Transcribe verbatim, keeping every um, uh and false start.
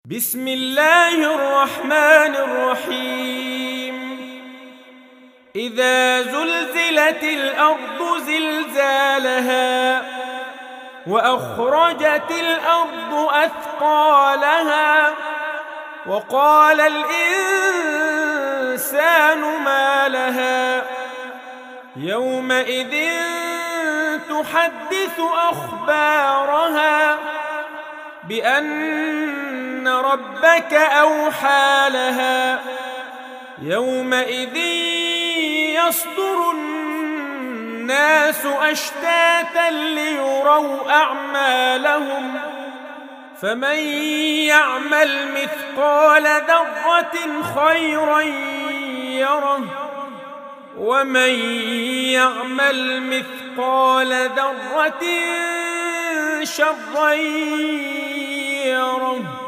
بسم الله الرحمن الرحيم إذا زلزلت الأرض زلزالها وأخرجت الأرض أثقالها وقال الإنسان ما لها يومئذ تحدث أخبارها بأن ربك أوحى لها يومئذ يصدر الناس أشتاتا ليروا أعمالهم فمن يعمل مثقال ذرة خيرا يره ومن يعمل مثقال ذرة شرا يره